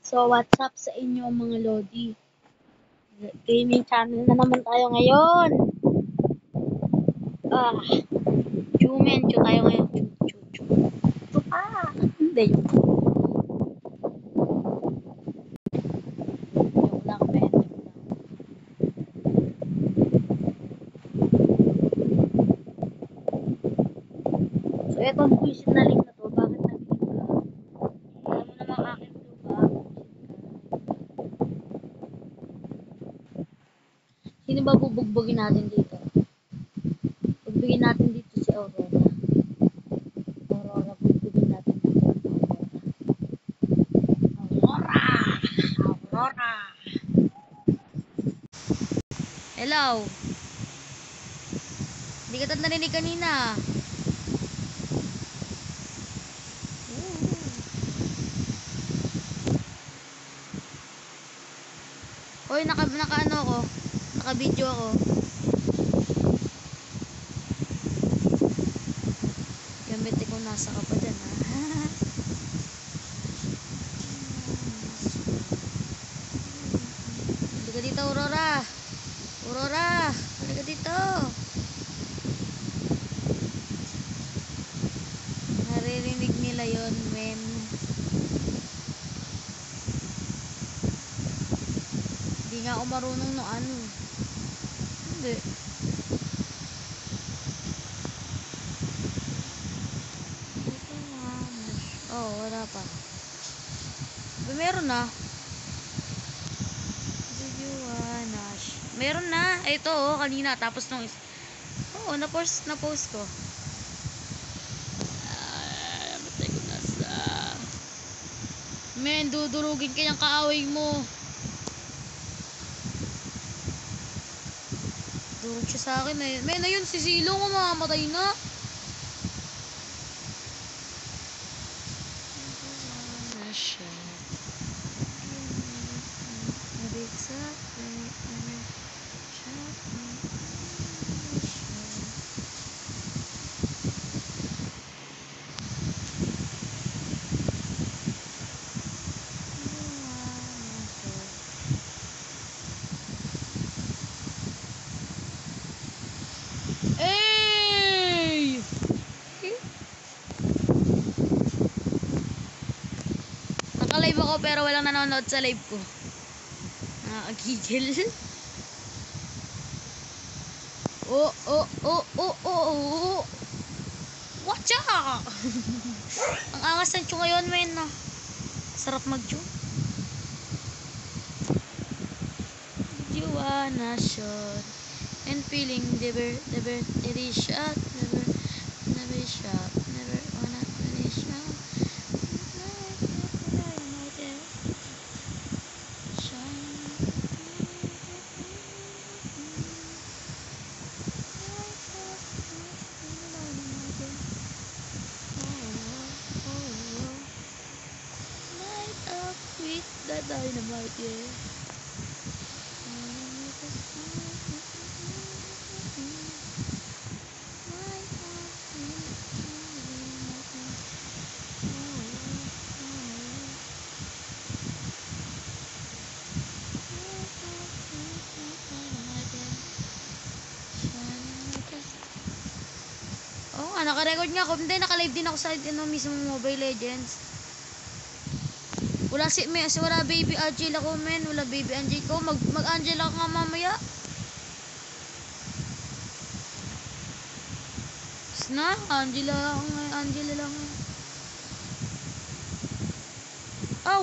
So, what's up sa inyo mga Lodi? Gaming channel na naman tayo ngayon. Ah, Chumencho tayo ngayon. Chu. Ito pa. Hindi, joke lang, men. Joke lang. So, etong buisit na link na to, bakit nag-link ka? Alam mo naman akin to ba? Sino ba bubugbugin natin dito? Bugbugin natin dito si Aurora. Bugbugin natin dito. Aurora! Hello! Hindi ka narinig kanina. Hoy, naka ano ako. Naka-video ako. Gamit ko nasa ka pa dyan, ha? Halika dito, Aurora. Aurora, halika dito. Naririnig nila yon, men. Hindi nga ako marunong no ano. Hindi. Oh, wala pa. Meron na. Meron na. Ito oh, kanina tapos nung na-post ko. Matay ko na sa. Men, dudurugin kayang kaaway mo. Durog siya sa akin eh. Men, ayun si Silong mamamatay na. Hey! Naka-live ako pero walang nanonood sa live ko. Nakakagigil. Oh. Watch out! Ang angas ng tiyong ngayon, men. Sarap mag-tiyong. You wanna shot and feeling never shot, never shot, never wanna finish now. That dynamite, yeah. Oh, naka-record nga ako. Hindi, naka-live din ako sa mismo Mobile Legends. Wala baby Angela ko, men. Wala baby Angela ko. Mag-Angela ka nga mamaya. Angela lang. Aw!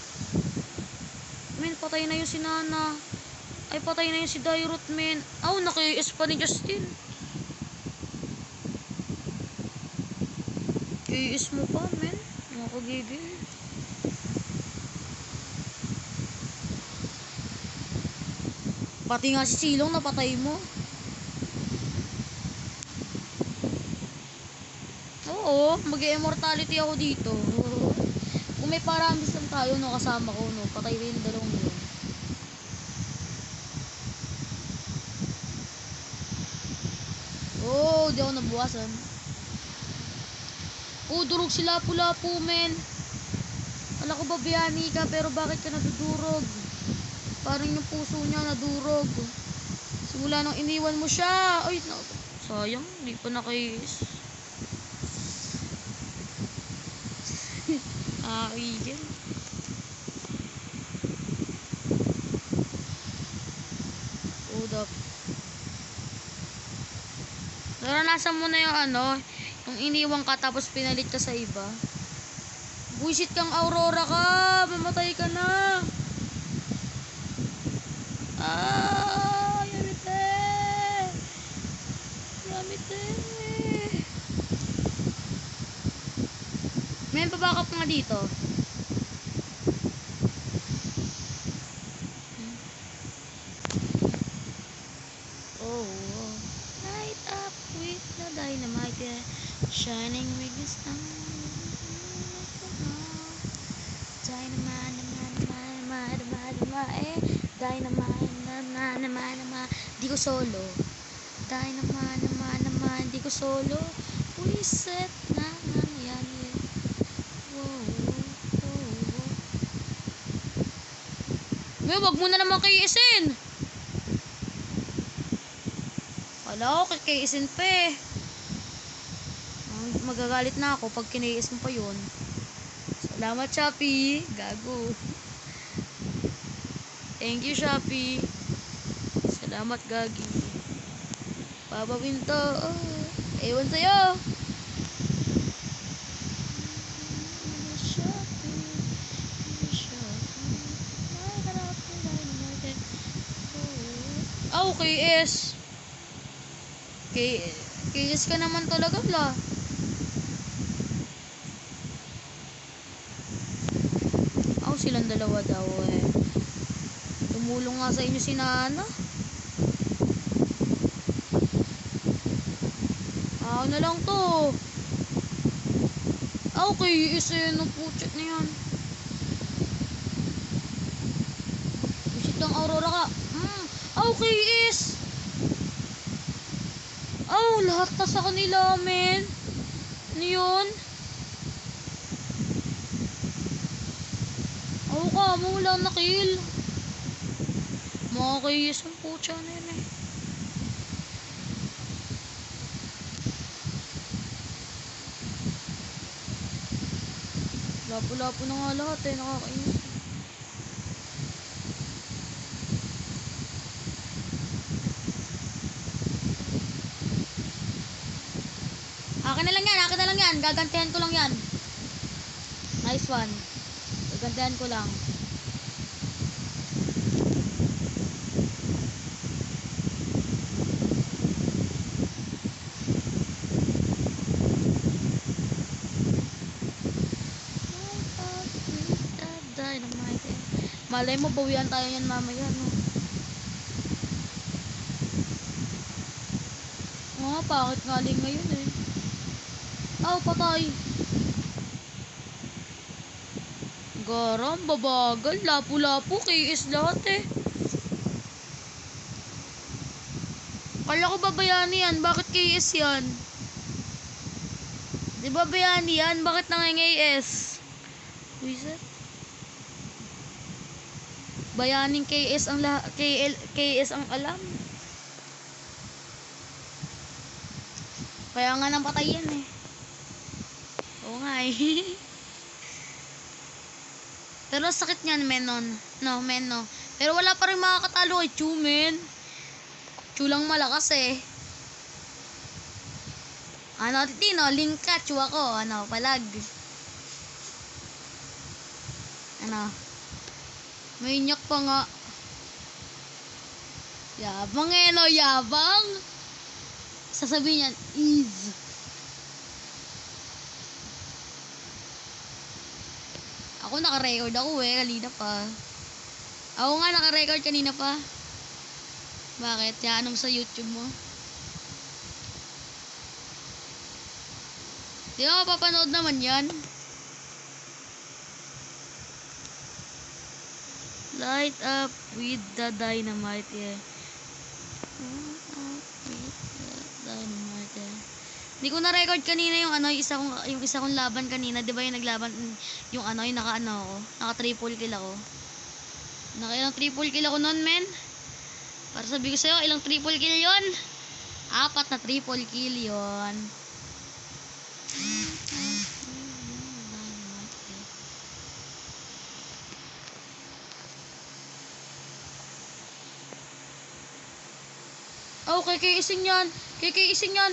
Men, patay na yung si Nana. Ay, patay na yung si Dairut, men. Aw, naki-is pa ni Justin. Iis mo pa, men. Nakagigil. Pati nga si Silong napatay mo. Oo, mag-immortality ako dito. Kung may paramis lang tayo, no, kasama ko, no, patay rin yung dalawang yun. Oh, di ako nabuwasan. Oh, durog si Lapu-Lapu, men. Kala ko ba bayani ka, pero bakit ka nadudurog? Parang yung puso niya nadurog. Simula nung iniwan mo siya. Ay, sayang, hindi pa nakis. Nakakigil. Hold up. Naranasan mo na yung yung iniwan ka tapos pinalit ka sa iba. Buisit kang Aurora ka, mamatay ka na. Yamite. Yamite. May pabackup nga dito. Oh. Light up with the dynamite, yeah. Shining with the sun. Dynamite. Di ko solo. Dynamite. Di ko solo. Reset na yan. Wow. Wag mo na naman kaiisin. Wala ko kaiisin pa eh. Magagalit na ako pag kinaiis mo pa yun. Salamat, Shopee. Gago. Thank you, Shopee. Salamat, Gagi. Babawin to. Ewan sa'yo. KS. KS ka naman talaga, la. Silang dalawa daw eh. Tumulong nga sa inyo si Nana. Ako na lang to. Okay, isa yun. Puchat na yan. Busit lang Aurora ka. Okay, is. Lahat na sa kanila, men. Ano yun? Wala na kill. Mga kayis ang putya na yun eh. Lapo-lapo na nga lahat eh. Nakakainis. Akin na lang yan. Gagantihan ko lang yan. Nice one. Gagantihan ko lang. Malay mo, bawian tayo yan mamaya, no? Bakit ngaling ngayon eh? Patay. Garam, babagal, lapu-lapu, KS lahat eh. Kala ko ba bayani yan? Bakit KS yan? Di ba bayani yan? Bakit nangay-AS? Wizard? Bayaning KS ang KS ang alam. Kaya nga nang patay yan eh. Oo nga eh. Pero sakit niyan, menon. No. Pero wala pa rin makakatalo kay Chu, men. Chu lang malakas eh. Tino, link ka, Chu ako. Palag. May inyak pa nga. Yabang eh, no? Yabang. Sasabihin yan, is. Ako naka-record ako eh, kanina pa. Ako nga naka-record kanina pa. Bakit? Yan mo sa YouTube mo. Di ba papanood naman yan? Light up with the dynamite, yeah. Light up with the dynamite, yeah. Hindi ko na-record kanina yung ano, yung isa kong laban kanina, 'di ba yung naglaban yung ano, yung naka triple kill ako. Ilang triple kill ako noon, men. Para sabi ko sa'yo, ilang triple kill 'yon? 4 na triple kill 'yon. Oh, KK-ising yan. KK-ising yan.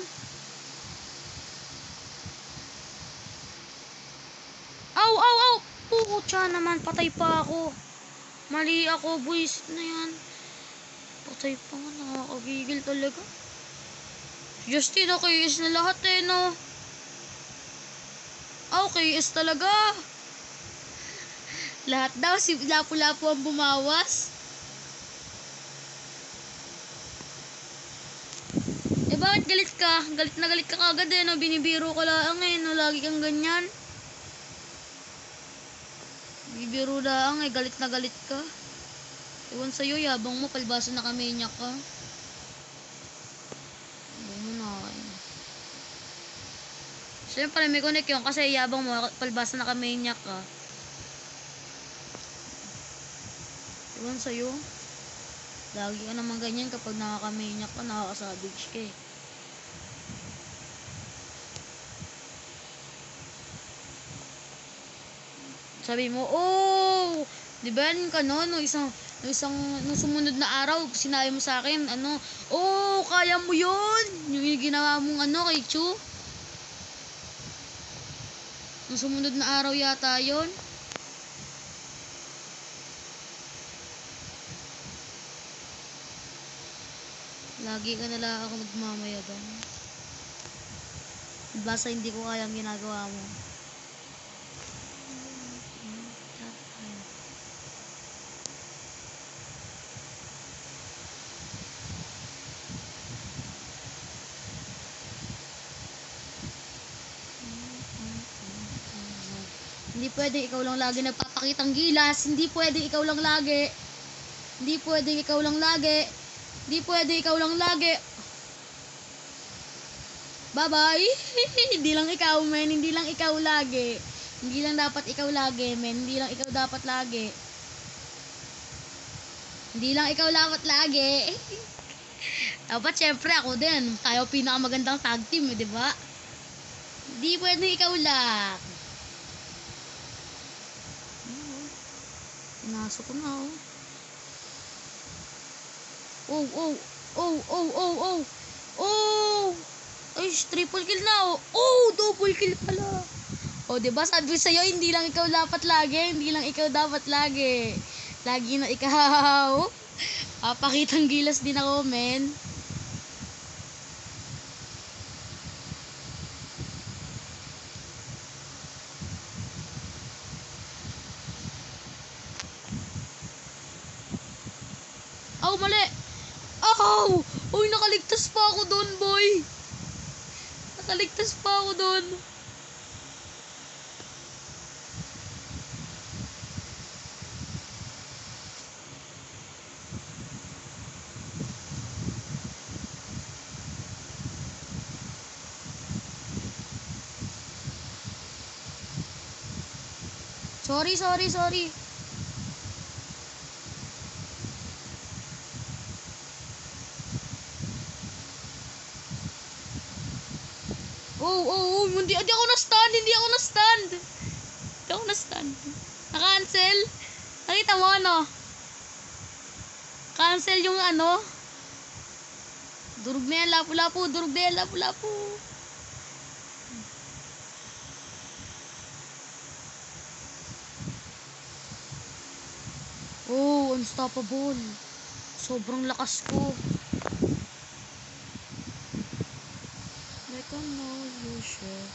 Aw, aw, aw. Pucha naman, patay pa ako. Mali ako, boys na yan. Patay pa nga, nakakagigil talaga. Justin, KS na lahat eh, no? Oh, KS talaga. Lahat daw, si Lapu-Lapu ang bumawas. Eh, bakit galit ka? Galit na galit ka kagad eh, no? Binibiro ka lang eh, no? Lagi kang ganyan. Bibiro lang eh, galit na galit ka. Iwan sa'yo, yabang mo, palbasa na kamenya ka. Yabang mo na eh. Siyempre, may connect yun kasi yabang mo, palbasa na kamenya ka. Iwan sa'yo. Lagi ka naman ganyan kapag nakakamenya ka, nakakasabage ka eh. Sabi mo, oh, di ba nung sumunod na araw, sinabi mo sa akin, ano, oh, kaya mo yun. Yung ginawa mong ano kay Chu. Nung sumunod na araw yata yun. Lagi ka nala ako nagmamayagan. Basta hindi ko kaya ang ginagawa mo. Hindi pwede ikaw lang lagi nagpapakitang gilas. Hindi pwede ikaw lang lagi. Hindi pwede ikaw lang lagi. Hindi pwede ikaw lang lagi. Bye-bye. Hindi lang ikaw, men. Hindi lang ikaw lagi. Hindi lang dapat ikaw lagi, men. Hindi lang ikaw dapat lagi. Hindi lang ikaw dapat lagi. Dapat syempre ako din. Tayo pinakamagandang tag team, di ba? Hindi pwede ikaw lang. Pinasok ko na, oh. Oh, oh, oh, oh, oh, oh. Oh! Ay, triple kill na, oh. Oh, double kill pala. Oh, diba? Sabi ko sa'yo, hindi lang ikaw dapat lagi. Hindi lang ikaw dapat lagi. Lagi na ikaw. Pakitang gilas din ako, men. Oh, mali. Oh! Uy, nakaligtas pa ako doon, boy. Nakaligtas pa ako doon. Sorry, sorry, sorry. Oh, oh, oh, hindi ako na-stand, hindi ako na-stand. Hindi ako na-stand. Na-cancel. Nakita mo ano? Cancel yung ano. Durog na yan, lapu-lapu. Durog na yan, lapu-lapu. Oh, unstoppable. Sobrang lakas ko. Like I know you should.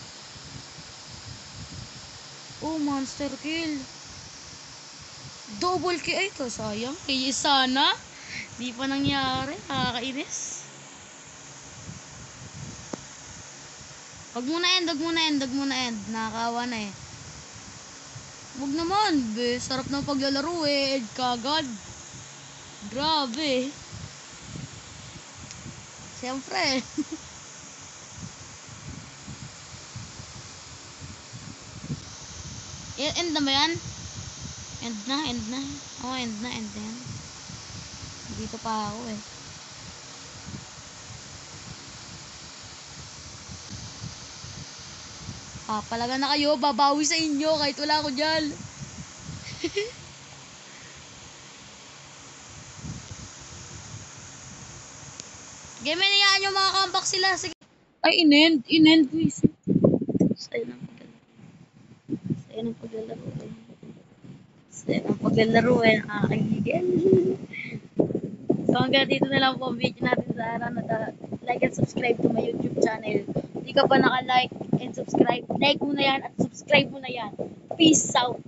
Oh, monster kill. Double kill. Ay, ito, sayang. Kaya sana. Di pa nangyari. Nakakainis. Wag mo na end, wag mo na end, wag mo na end. Nakakawa na eh. Wag naman, be. Sarap ng paglalaro eh. Kagad. Grabe. Siyempre. End na ba yan? End na. Oh, end na yan. Dito pa ako eh. Palaga na kayo, babawi sa inyo kahit wala ako dyan. Game na yan yung mga comeback sila. Sige. Ay, inend. Visit. Sa'yo ng paglalaro eh. Nakakagigil. So hanggang dito na lang po ang video natin sa araw na to. Like and subscribe to my YouTube channel. Hindi ka pa naka-like and subscribe, like mo na yan at subscribe mo na yan. Peace out!